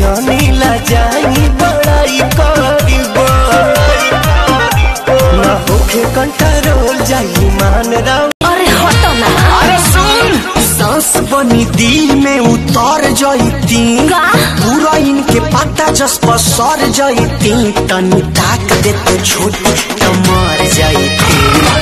जानी ला जाई बड़ाई करीबो ना होके कंट्रोल जाई मान राव। अरे हटो ना। अरे सुन सांस बनी दिल में उतर जाती पूरा इनके पता जस पर सर जाती तनी ताक दे तो छोटी तो मर जाती।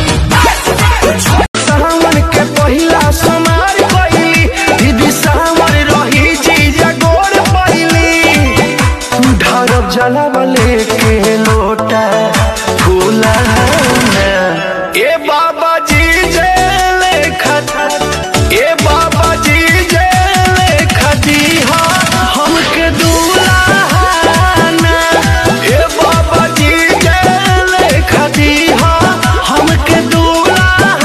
सावन के पहिला समार कोइली दीदी सावर रही चीज गोर पाइली ढारब जला वाले के लोटा फूला ए बाबा जी जेले खता ए बाबा जी जेले खती हमके दूल्हा ना ए बाबा जी जेले खती हमके दूल्हा।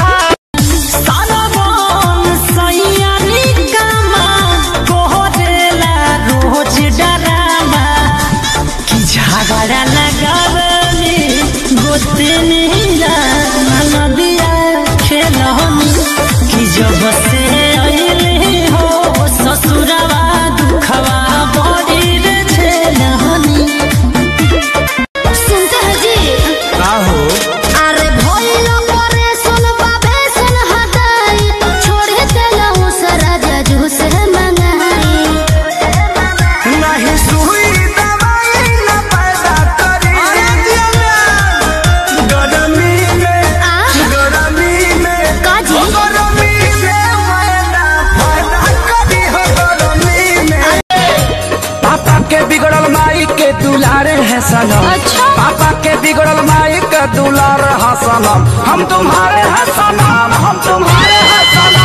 झगड़ा लगावे गोते नीला नदिया खेलनी कि जब से आइले हो ससुरवा दुखवा बड़ी रे झेलनी। सुनते हैं जी का हो अरे भइलो करे सुनबा बेसन हटाई छोड़ देला उस राजा जो से मंगाई नहीं सुई दुलारे हैं सनम। अच्छा? पापा के बिगड़ल माई के दुलार है सनम हम तुम्हारे हैं सनम हम तुम्हारे हैं सनम।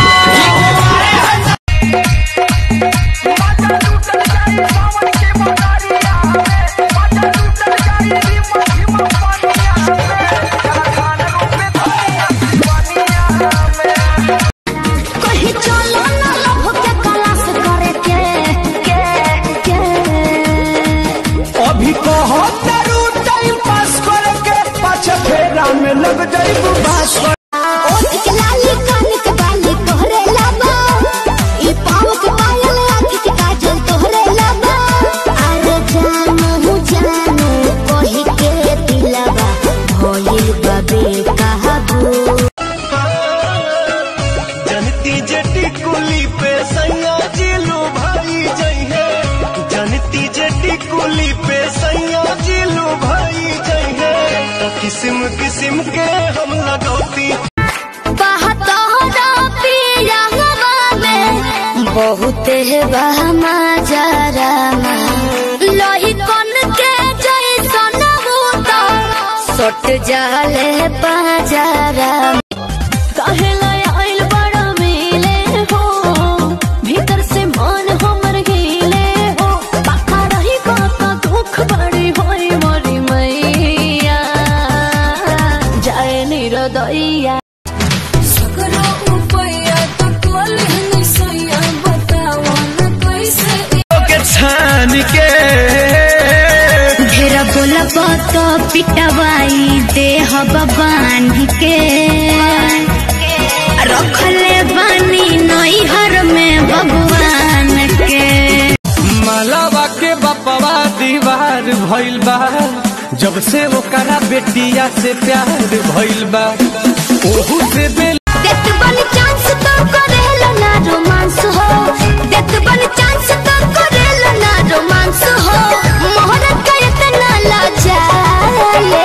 कहीं चलो ना लभ के क्लास करे के अभी कहो तेरू टाइम पास करके पाछे फेरा में लग जाइबू बास। ओठ के लाली कान के बाली तोहरे लबा ई पाँव के पायल आँख के काजल तोहरे लबा अरे जानू कही के दिलवा भइल बबे कहबू जनती जटी कुली पे सैया जिलू भाई जई है जनती जटी कुली पे सैया जिलू भाई जई है तो किस्म किस्म के हम लगौती बहुत बहमा जरा लोही कन के जैसन बूता सट जाले बाजारा काहे आइल बड़ा मिले हो भीतर से मन हमर हिले हो पाखा रही काका दुख बड़ी होई मोरी मैया जाए निरदैया ढेरा बोला तो पिटवाई देह बांध के रखले बानी नैहर में भगवान के। मालावा के बपवा दीवार भइल बा जब से ओकरा बेटिया से प्यार भइल बा ओहू से देत बन चांस तो करेला ना रोमांस हो देत बन चांस तो करेला ना रोमांस हो मोहरत का इतना लाचाले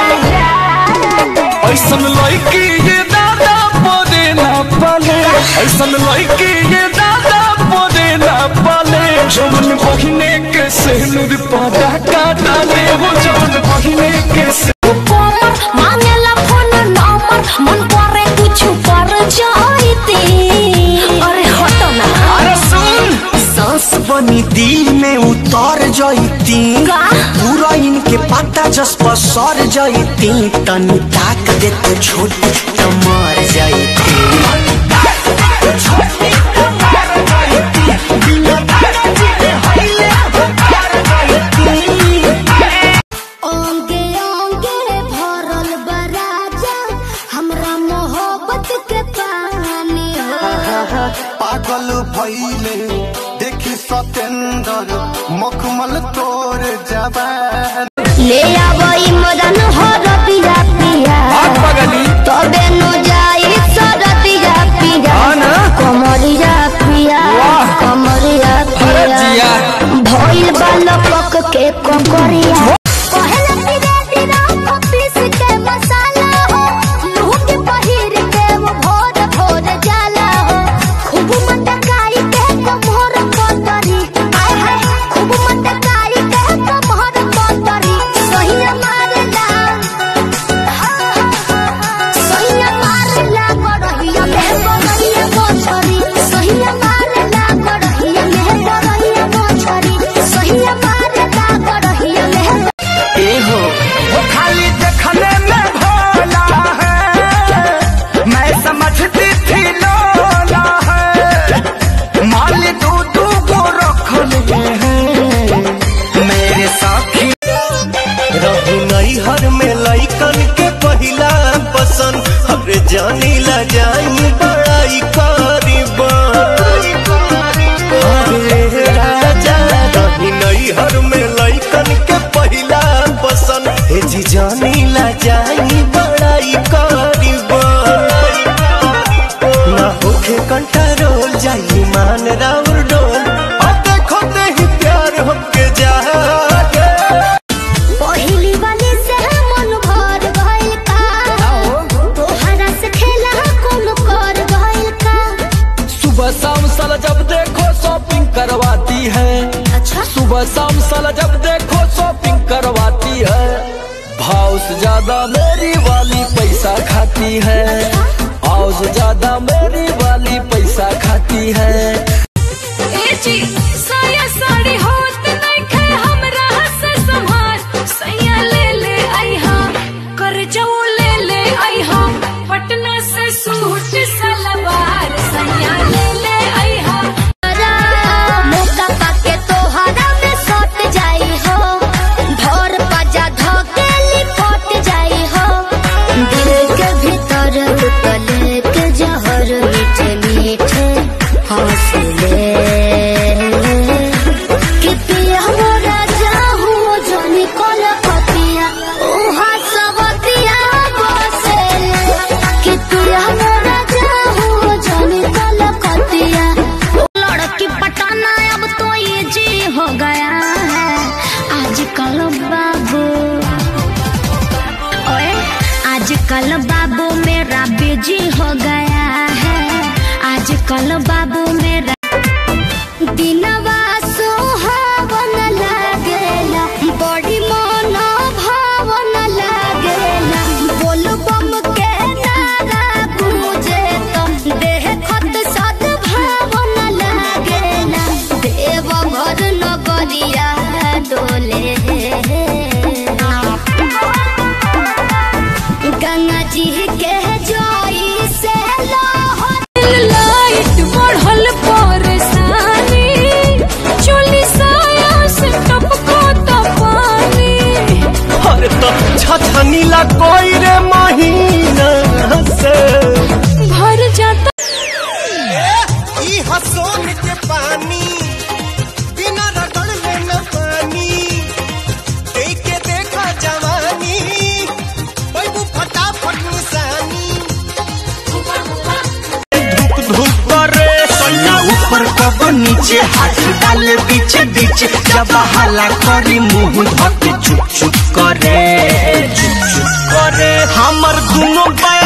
ऐसन लड़की ये दादा पोदे ना पाले ऐसन लड़की ये दादा पोदे ना पाले जवन बहिने के सेनुर पादा काटा ले वो जवन बहिने के से मांगेला फोन नंबर मन करे कुछ कर जाईती अरे हटो ना। अरे सुन सांस बनी दिल में उतर जाती पूरा इनके पता जस पर सर जाती तनी ताक दे तो छोटी तो मर जाती। ओंगे ओंगे भरल बराजा हमरा मोहब्बत के पानी हो पागल भइले देखि सतेंदर मखमल कमल तोर जवान ले आवई मदन हो रतिया पिया तबे नो जाई सरतिया पिया कमरिया पिया कमरिया पिया भइल बालक के कोकरिया पहला पिरा पिरा पीस के मसाला हो लूंगी पहिर के वो भोर भोर जाला हो खूब मटकाई के कमर पतरी आय हाय खूब मटकाई के कमर पतरी सहिया मारला सहिया मारला गड़हिया में गड़हिया मोछरी सहिया मारला गड़हिया में गड़हिया मोछरी सहिया मारला गड़हिया में हो वो खाली देखने में भोला है मैं समझती थी लोला है माल दूधू को रख ले हैं मेरे साथी रहू नैहर में लइकन के पहिला पसंद हरे जानी ला जाई बड़ाई करीबा अरे राजा रहू नैहर में लइकन के पहिला पसंद हे जी जानी ला जाई बड़ाई करीबा ना होखे कंट्रोल जाई मान राउर डोल अब देखो ही प्यार हमके जागे पहिली वाली से मन भर गइल का तोहरा से खेला कौन कर गइल का सुबह शाम साला जब देखो शॉपिंग करवाती है अच्छा सुबह शाम साला जब देखो शॉपिंग करवाती है भाव से ज्यादा मेरी वाली पैसा खाती है भाव से ज्यादा मेरी वाली पैसा खाती है साया साड़ी होत नहीं खे हमरा से संभाल सैया ले आईहा कर जाऊ ले आईहा पटना से सूट सलवार सैया ले आईहा मौका पाके तोहरा में सट जाई हो भोर बजा धके लिपट जाई हो दिल के भीतर उतले के जहर मीठे मीठे हौसले कि पिया मोरा जाहू जनी कलकतिया उहा सबतिया बसे कि पिया मोरा जाहू जनी कलकतिया लड़की पटाना अब तो ये जी हो गया है आजकल बाबू ओए आजकल बाबू मेरा बिजी हो गया है आजकल बाबू मेरा दिनवा सुहावन लागेला बड़ी मन भावन लागेला बोल बम के नारा गूंजे तो देह खत सद भावन लागेला देव घर नगरिया डोले गंगा जी के जोई से लोहर लाइट बढ़ल परेशानी चोली साया से टपको तो पानी अरे तो छछनीला कोई रे महीना से भर जाता ई हसोन के पानी बिना रगड़ ले न पानी देख के देखा जवानी बैबू फटाफट निशानी धुक धुक करे सैया ऊपर कब नीचे हाथ डाले बीच बीच जब हला करी मुंह धके चुप चुप करे हमर दोनों